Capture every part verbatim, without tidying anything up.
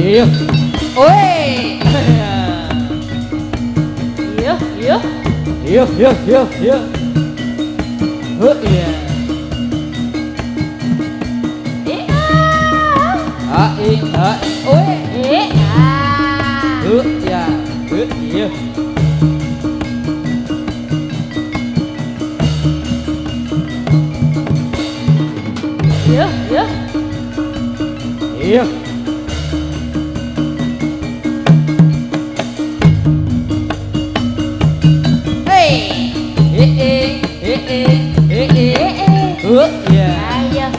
Iya. Oi. Iya, iya. Iya, iya, iya, iya. Oh iya. Ah, i, ah, oi. Eh, ah. Oh ya. Oh iya. Iya, iya. Iya. Oh ya. Ayo.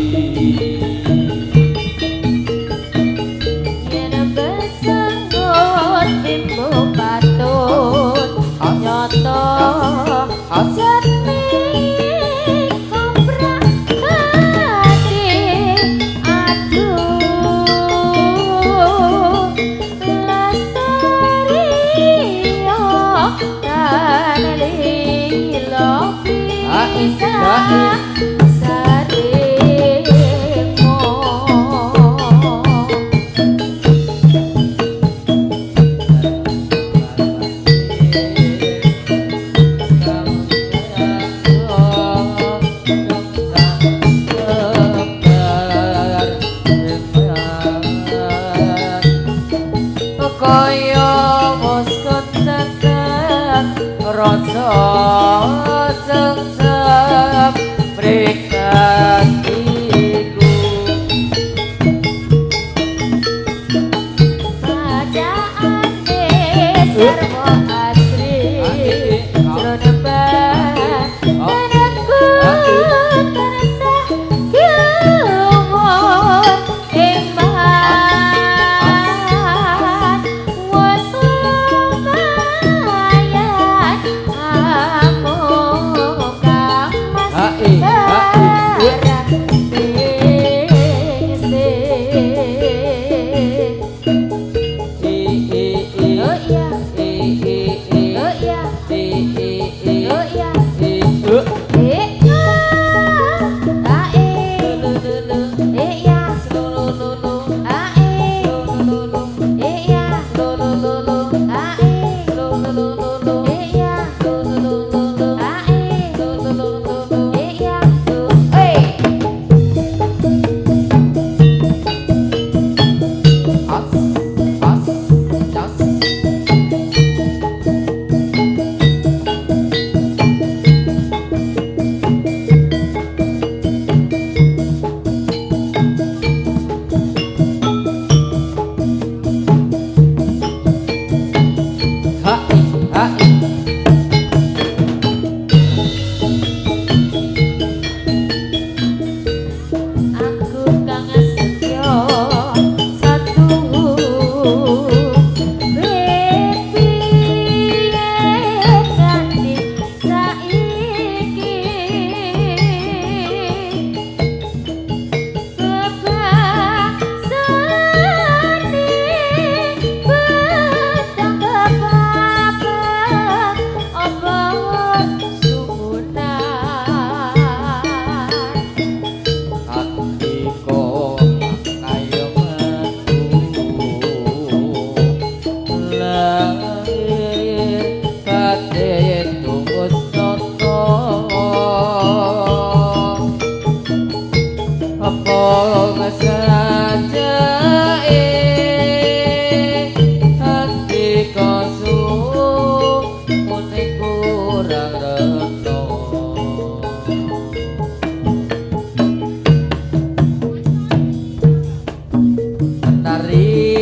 Yen besenggo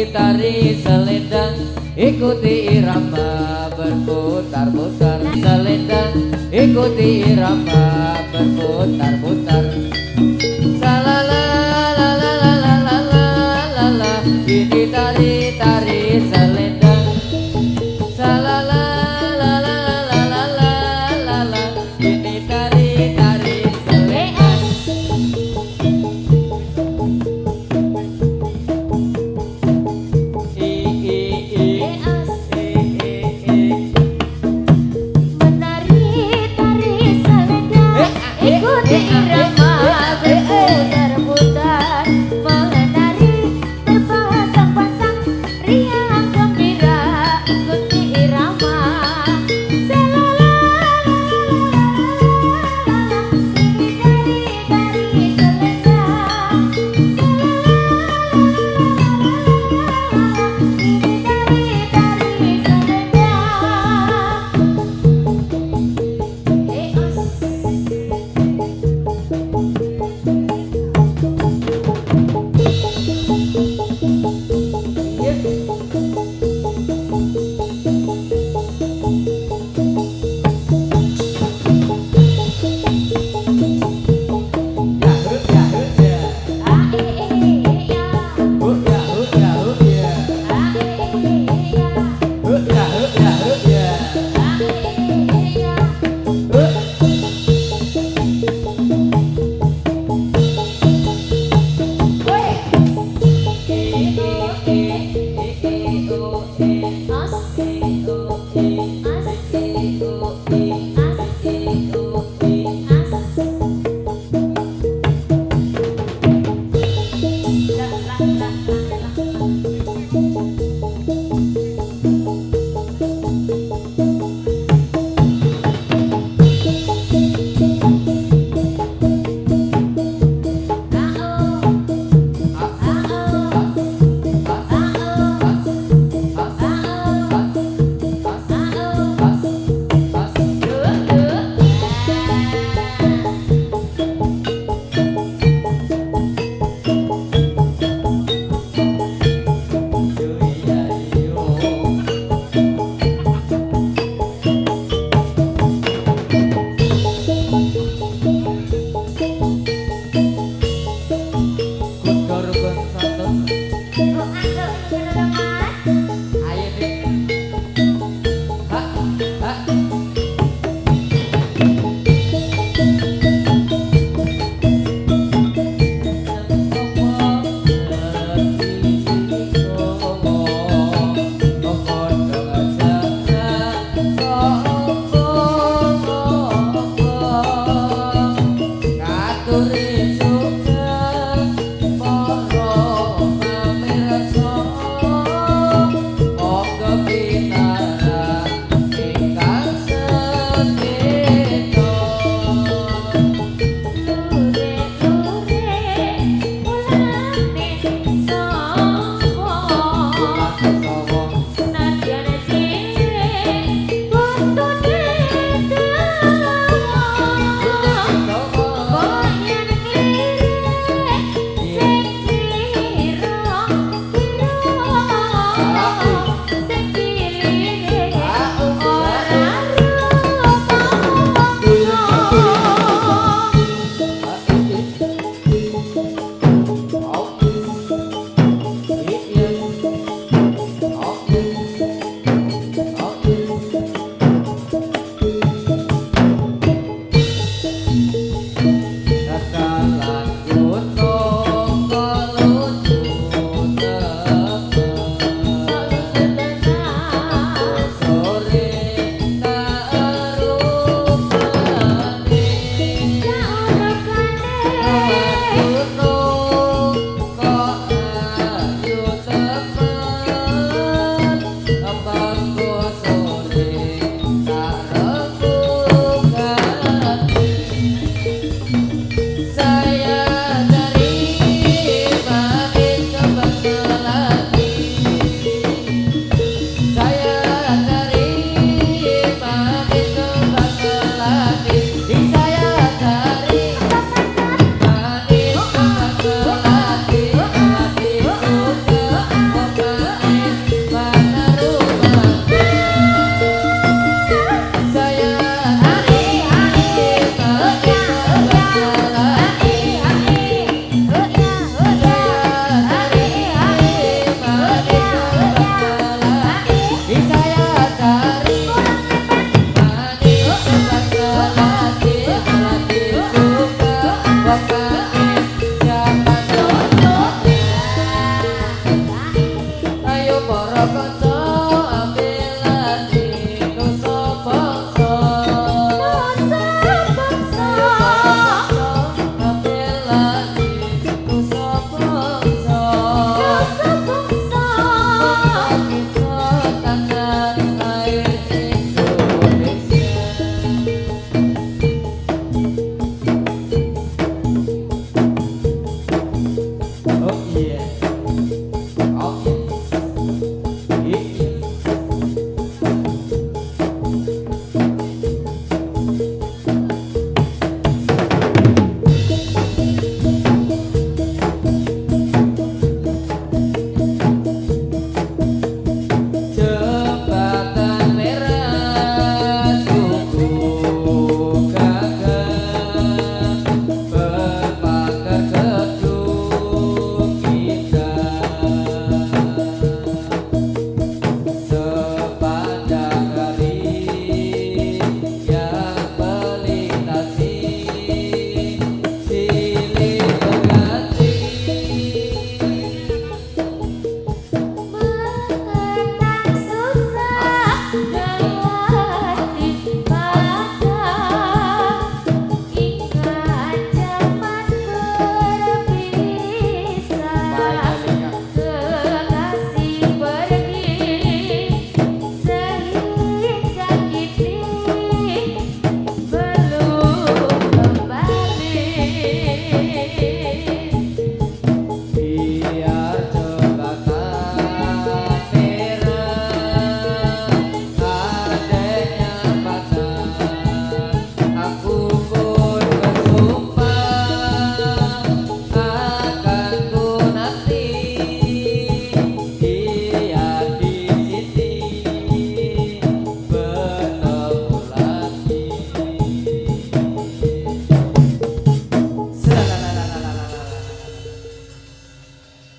tari selendang, ikuti irama berputar-putar. Selendang, ikuti irama berputar-putar. Salala la la la la la la la la. Ini tari tari selendang. Salala la la la la la la la. Ini tari tari selendang. I i i i i i. Menari tari selendang, ikuti irama berputar-putar. Menari terpasang-pasang, riang gembira, ikuti irama. Selala ini tari-tari selendang. Ini tari-tari selendang. Eh,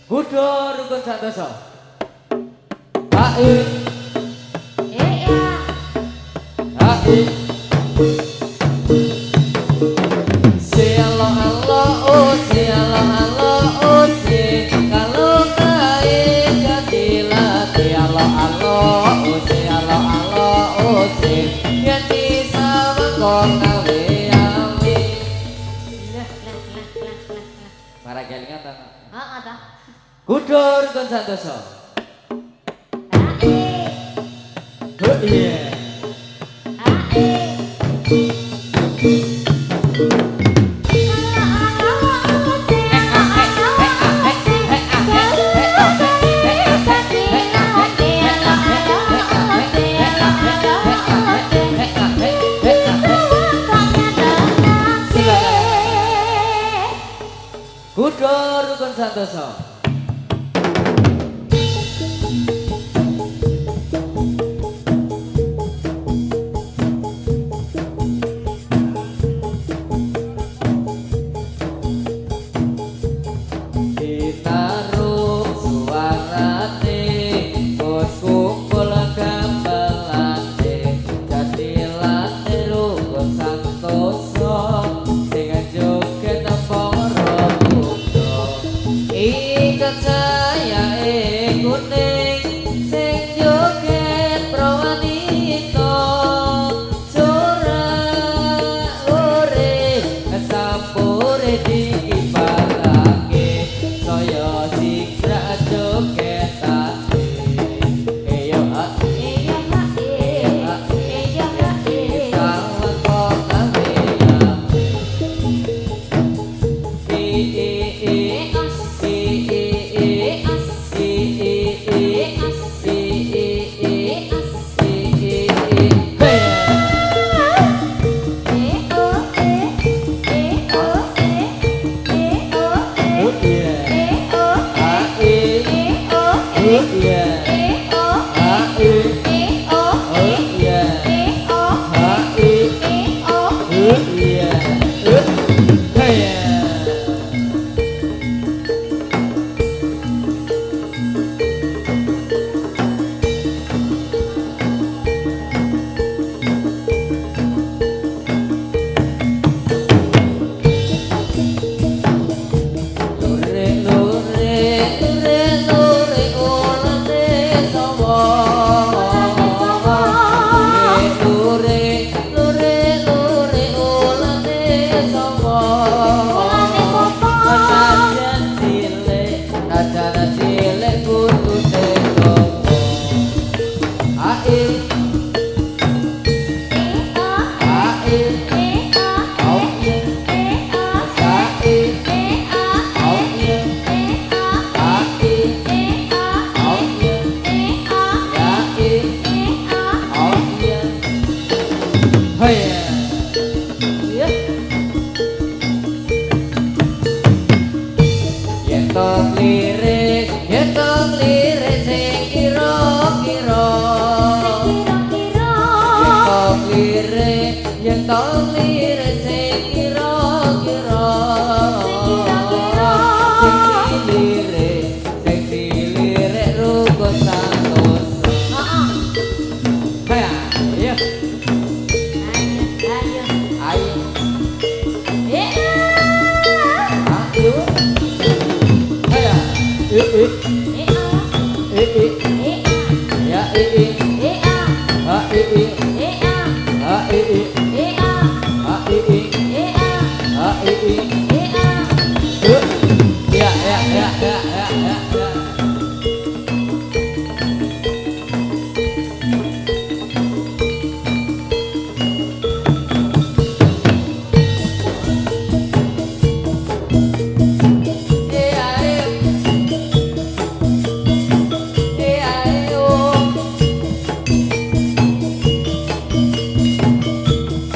Kudu rukun santoso. Hai. Eh ya. Hai. Sialo alo oh sialo alo oh si kalau kae jadilah sialo alo oh sialo alo oh si yen bisa mengkon gawe awe. Lah lah lah lah lah. Para kelingan ta. Heeh ta. Kudu rukun santoso. Ae. Oh iya. Ae. Kudu rukun santoso. Ditaruh suarane bos kumpul gamelane jadilah rukun santoso sing joget para putra ikat saya kuning sing joget prawanita sorak ore sampure dikibarake saya sigra jogetake eyo hak Eh ya hak eh. Eh ya hak eh. salah kok gawe e e e As. e e e As. e e e As. e e e As. e e e hey. Eh oh eh. Eh oh eh. Eh oh eh. Oh yeah. Eh oh Ah eh. eh. Eh oh Oh eh. yeah. Eh oh Ah eh. eh. Oh Oh yeah. eh. Oh Ah eh. eh. Oh Oh yeah. Oh hey. Lore lore lore lore olane sawo. Lore lore lore olane sawo. Najan cilik najan cilik kudu teko. Ae eh. Oh ae eh. Oh au ye eh. Oh ae eh. Oh au ye eh. Oh ae eh. Oh au ye eh. Oh ya e eh. Oh au ye hey ya yen to lirik yen to lirik sing kira-kira kira-kira. yen to lirik yen to lirik sing kira-kira sing dilirik sing dilirik rukun santoso Heeh. ya Ayo ayo. ayo Eh. ayo ya eh eh Eh oh eh eh eh. ya eh eh Eh oh ah eh eh eh. Oh ah eh eh eh. Oh ah eh eh eh. Oh ah eh eh eh. Oh Eh, ya ya ya ya ya ya ya. Eh, ayo. Eh, ayo.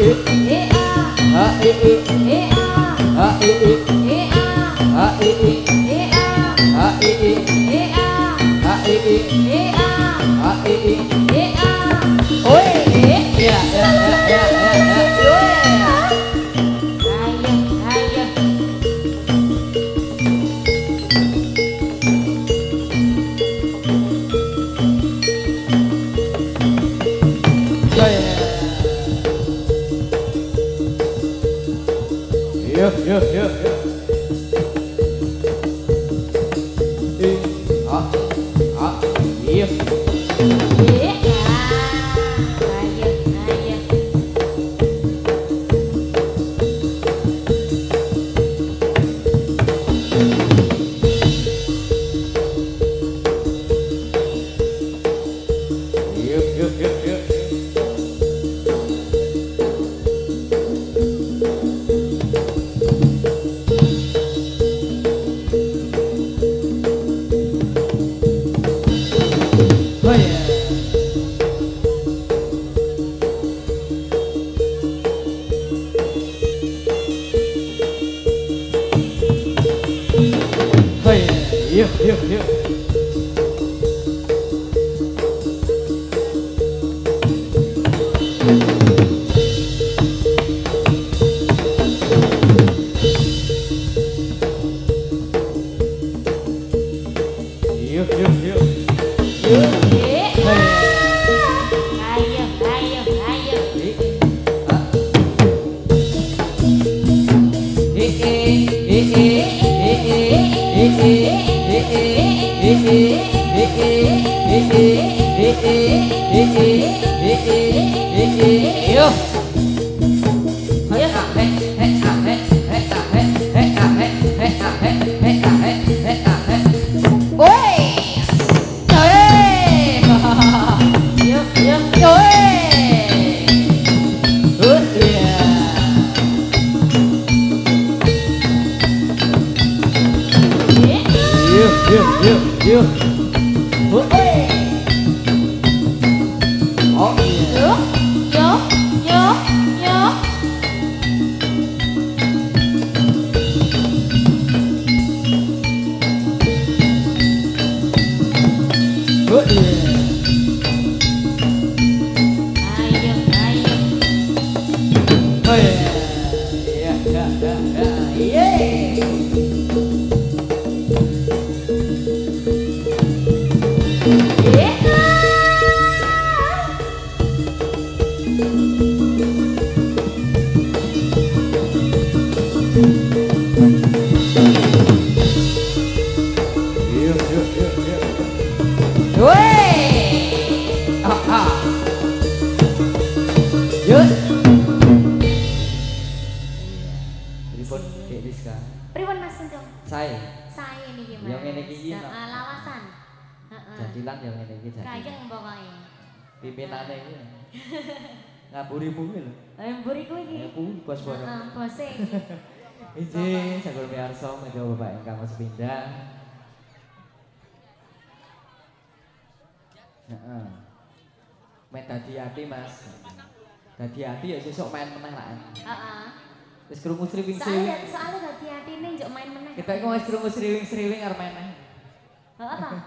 Hati-hati ya sesuk main meneh lah. Heeh. Wis krungu sriwing-sriwing. Soale soale hati-hatine njok main meneh. Kita iku wis krungu sriwing-sriwing arep meneh. Heeh ta?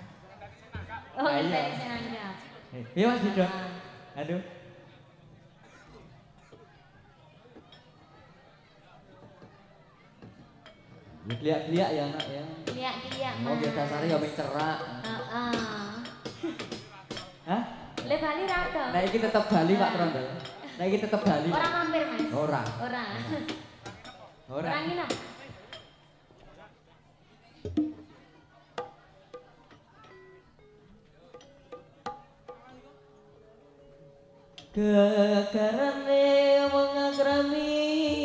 Oh, iya sing anggap. Iya Mas Didon. Aduh. Lihat-lihat ya nak ya. Lihat-lihat. Mau biar dasarnya ya cerak. Heeh. Hah? Le Bali rada. Nah iki tetep Bali Pak Trondo. Nah iki tetep Bali. Ora mampir Mas. Ora. Ora. Ora. Ora nginep. Kekarane mengagrami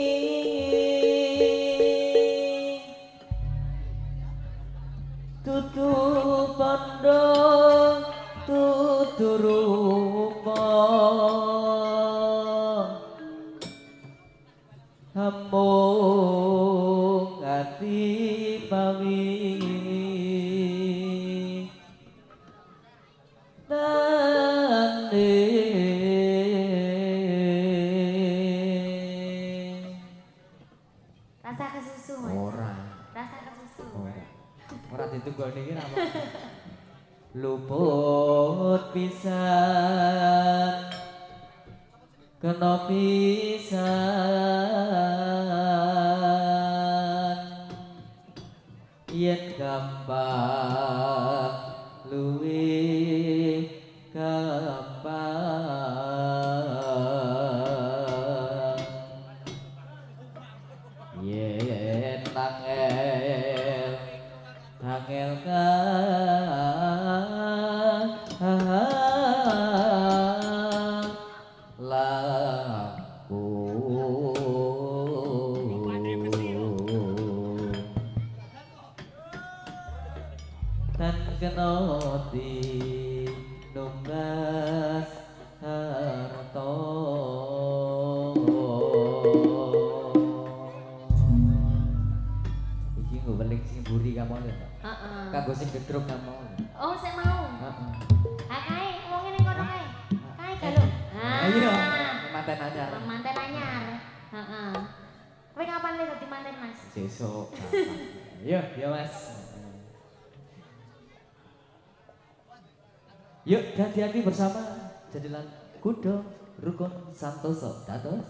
tutu pondo tutu rupa hambung ati pawi tane ditugone iki ra apa. Luput pisan kena pisan yen gampang luwih gampang yen tangel tangel laku tan kenoti numbas harto iki nggo weling sing mburi kamu lho heeh kanggo sing gedruk kamu oh sik mau heeh ha kae wong ning kono kae kae galo ha iya manten anyar manten anyar heeh kowe kapan le dadi manten Mas sesuk iya iya Mas yuk hati-hati bersama jadilah kudo rukun santoso dados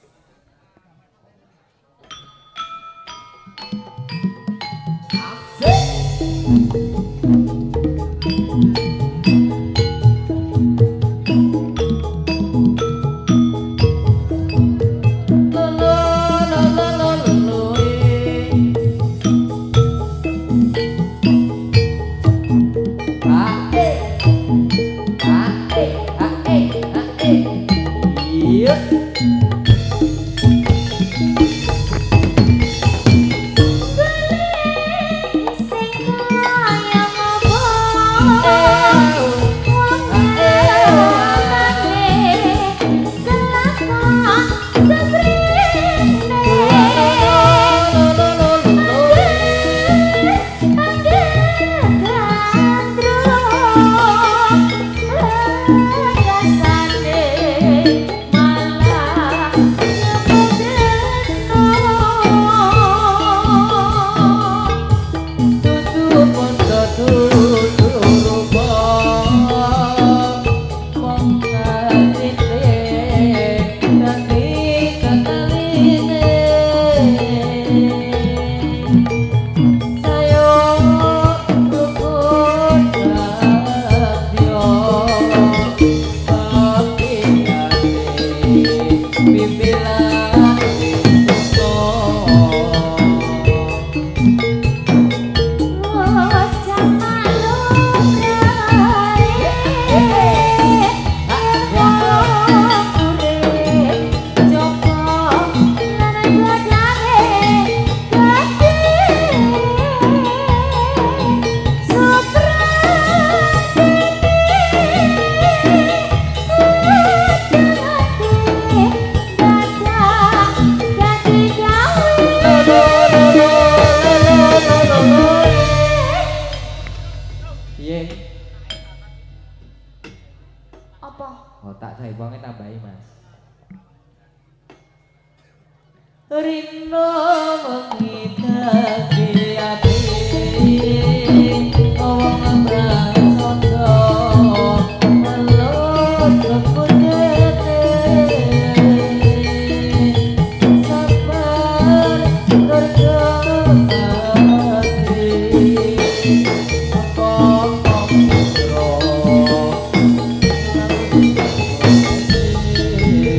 oh tak saya buangnya tambahi Mas Rino mengitaki hati Awang abrasondo Melot kepudete Sabar terjemati Ngomong bro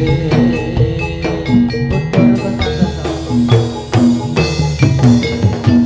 Betul betul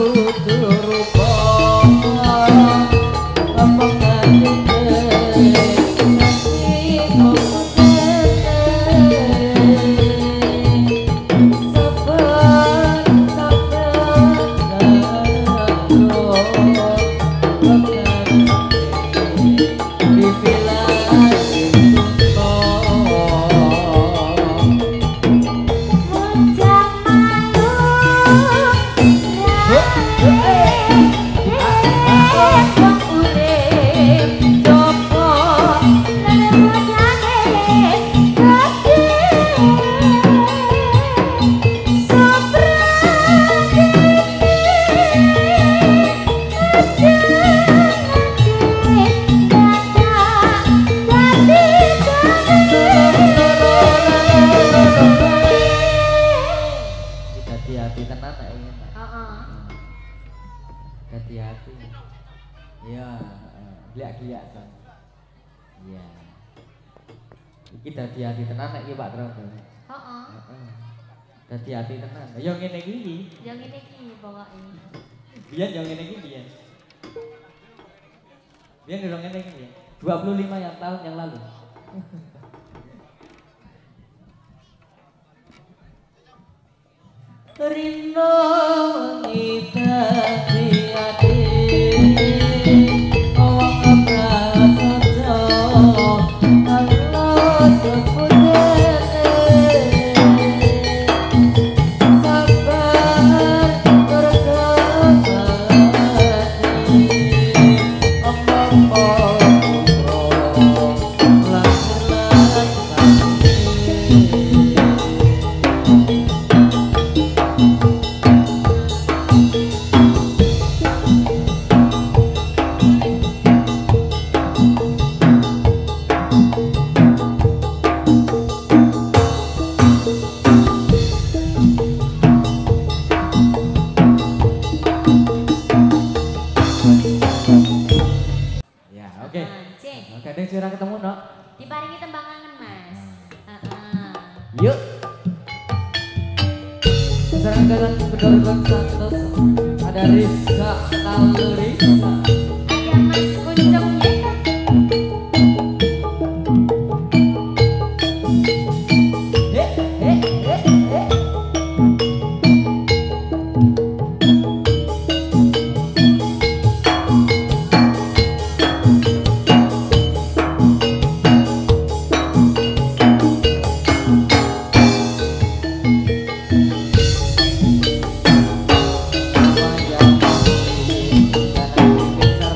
Hati-hati tenan tak ingin tak? Heeh. Hati-hati. Iya, geliak-geliak kan. Iya. Iki hati-hati tenan nek iki Pak Trondo. Heeh. Heeh. Hati-hati tenan. Ya ngene iki. Yang ini ki pokoke. Biyen yang ngene iki biyen. Biyen durung ngene iki biyen. dua puluh lima yang tahun yang lalu. Rino ngitati ati awak prasaja Allah seputene sabar berkabati omong-omong lahir-lahir Oke. Oke, deh curang ketemu, Nok. Diparingi tembang kangen, Mas. Heeh. Yuk. Sekarang dalam bedorgon santos ada Rizka lalu Rizka. Ada Mas Kuncungnya. Eh, eh, eh, eh. Wayang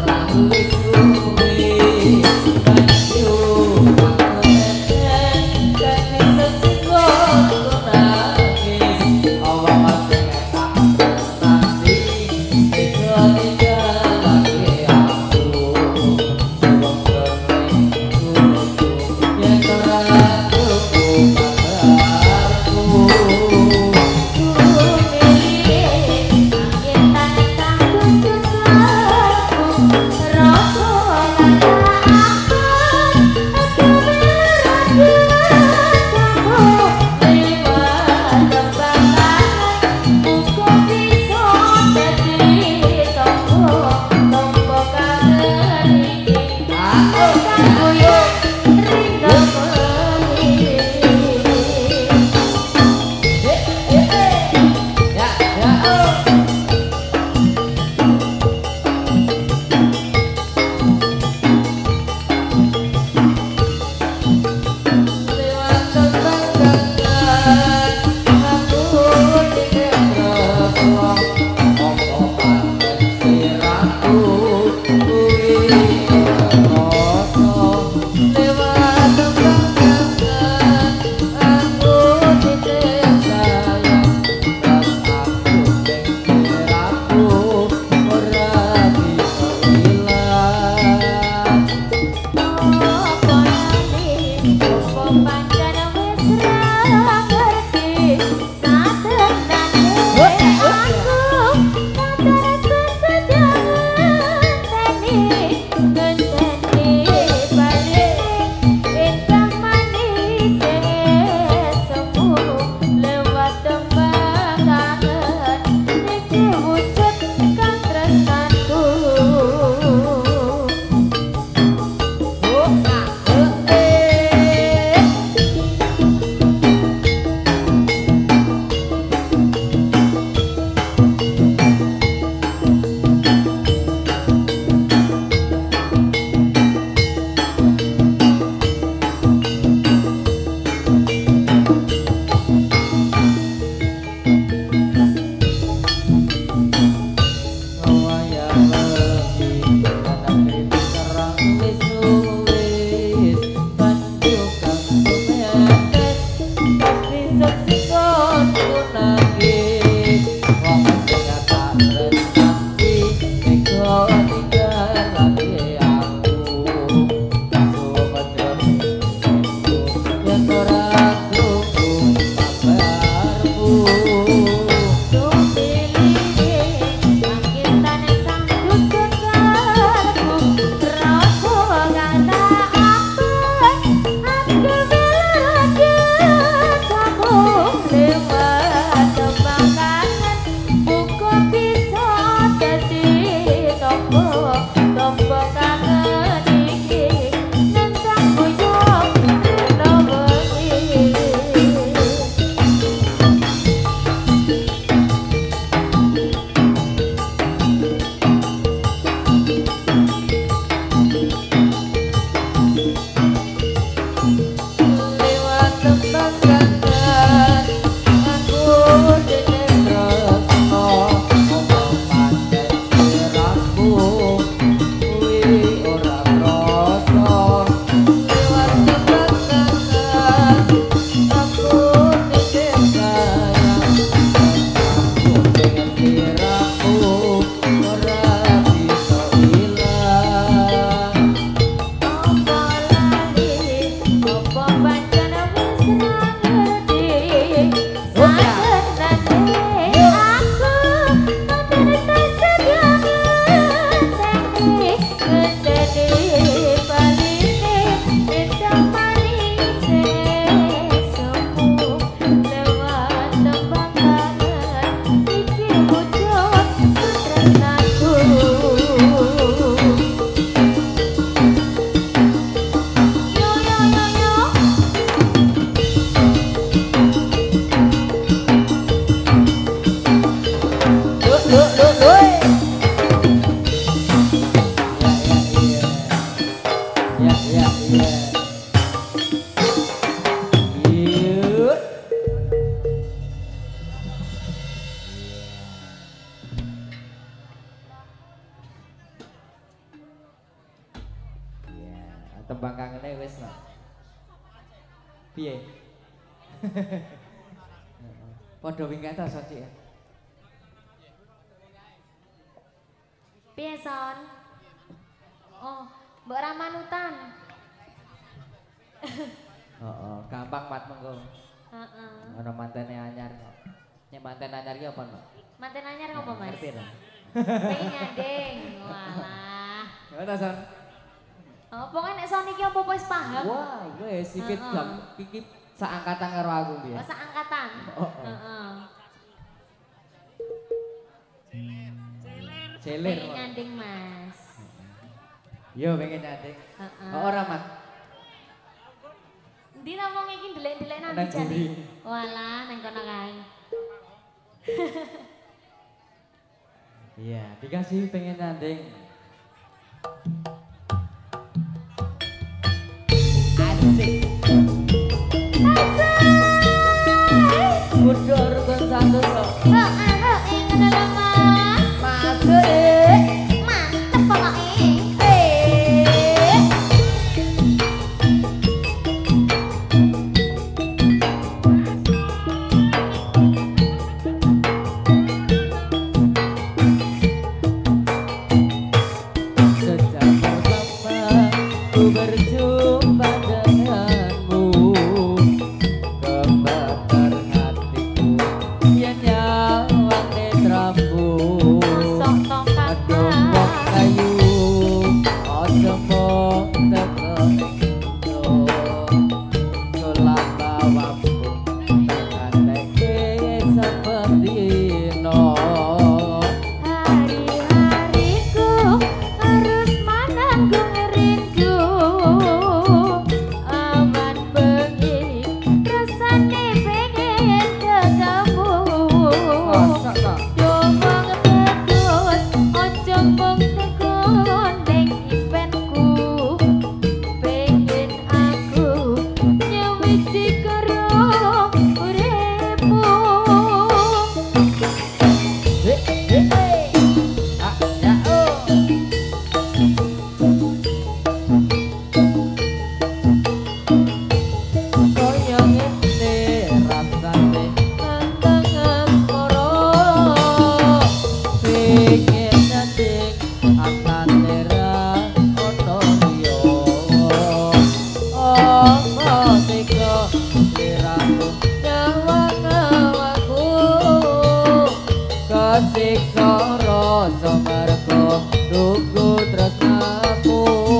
tembang kangene wis no. Piye? Padha wingke ta Son Cik. Piye Son? Oh, mbok ra manutan. Heeh, gampang mat mengko. Heeh. Ana mantene anyar kok. Nek manten anyar ki apa no? Manten anyar ngopo Mas? Ngerti ra? Pengen nyanding. Walah. Ya ta Son. Oh, pokoknya nek Son iki apa wis paham? Wah, wis sikit jam iki saangkatan karo aku piye. Masa angkatan? Oh, oh. Heeh. Celir. Pengen nyanding Mas. Yo pengen nyanding. Heeh. Oh, ora mat. Ndi ta wong iki ndelik-ndelik nang Nang jane? buri. Walah, nang kono kae. Iya, dikasih pengen nyanding. Asik. Kudu rukun santoso. Heeh, heeh, ngono lho Mas. Masuk eh. Mantep pokoke. Eh. Sejak pertama ku berjumpa denganmu, kebakar hatiku yang nyawang netramu. Masuk tongkat Aduh wong kayu ojo mong teko iso, sulap bawamu tangan leke sependino. Hari-hariku harus menanggung rindu. Awan bengi rasane pengen ketemu. Masak tak? Domong tegus ojo mung tekun ning impenku. Pengen aku nyawiji karo uripmu. Hei, hei, hei. Ah, ya oh. Koyo ngene rasane nandang asmara, pengen nyanding atane ra ono liya. Apa teko sliramu nyawang awakku, kesiksa rasa mergo tunggu tresnamu.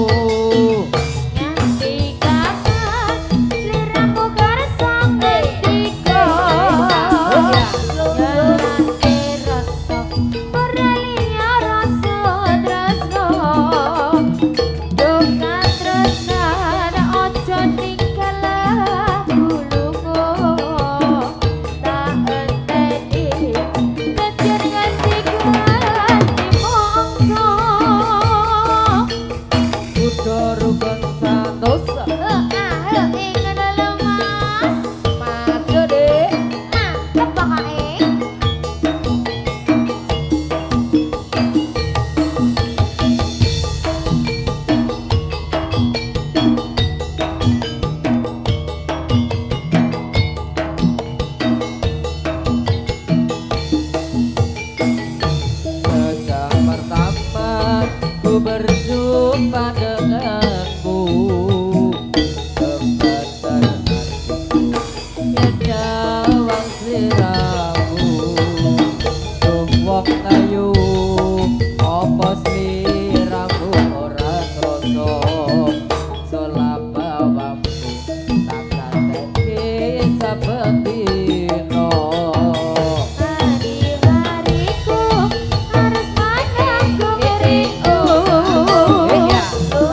Nganti kapan sliramu kersa ngendika? Ngerti rasa ora liya rasa tresno. Duka tresnan ojo ninggal bulumu. Tak enteni kejar nganti ganti mongso. Kudu rukun santoso. Heeh, ngono lho Mas. Masuk deh. Mantep pokoke. Sejak pertama ku berjumpa denganmu, kebetar hatiku yang nyawang sliramu. Duh wong ayu apa sliramu ora kroso, sulap bawamu takkan teki sependino. Hari-hariku harus menanggung rindu.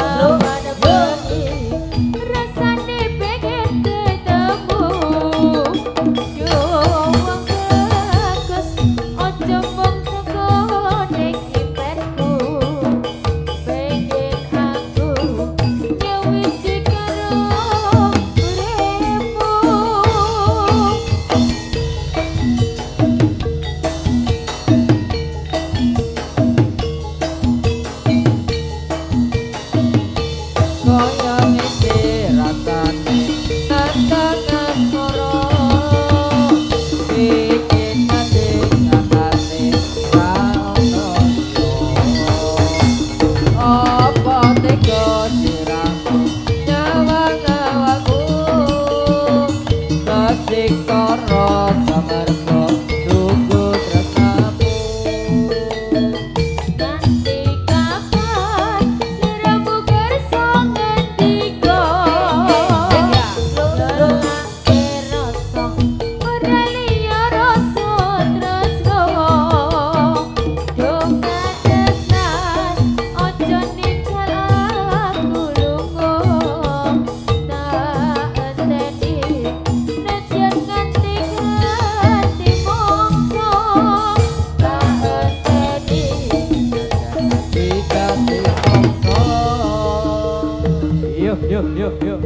yuk yuk.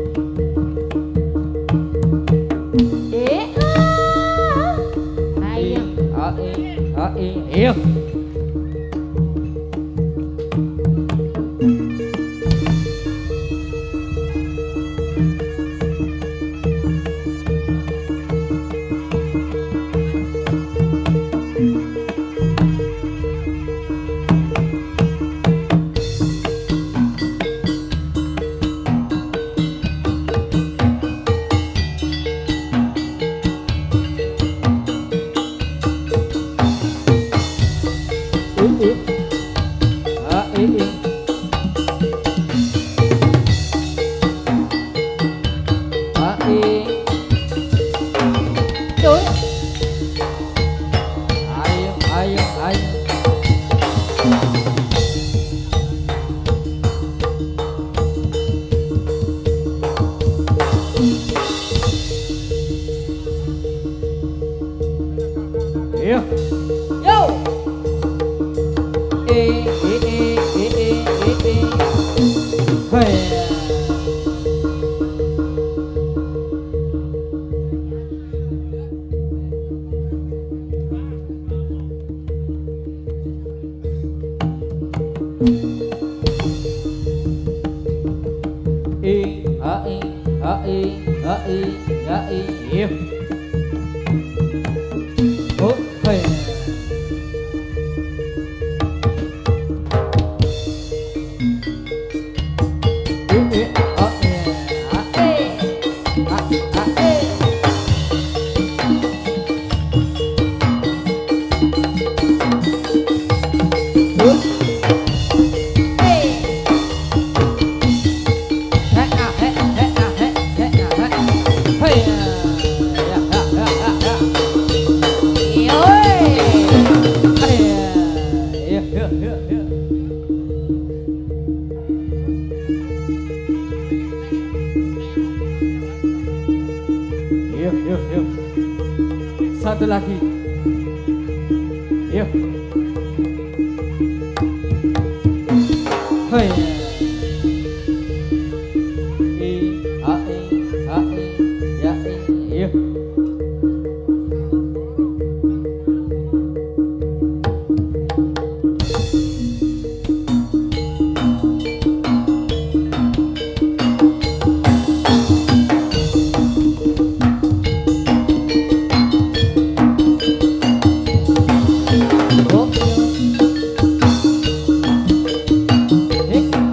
E A. Ayo. A I A I yuk. Yo. Yo. E e e e e e e. Hey. E a I a I a I a I yo. Oh, hey. Yuk, yuk, yuk. Satu lagi. Yuk. Hei. I, a, I, a, I, ya, I. Yuk. Oh, yuk. Hei.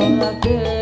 lagi